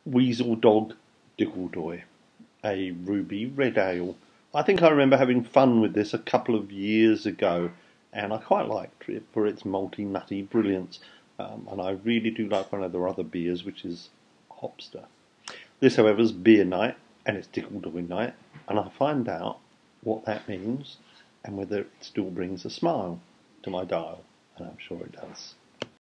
Weezledog Dikledoi, a ruby red ale. I think I remember having fun with this a couple of years ago, and I quite liked it for its malty, nutty brilliance. And I really do like one of their other beers, which is Hopster. This, however, is beer night, and it's Dikledoi night, and I'll find out what that means and whether it still brings a smile to my dial, and I'm sure it does.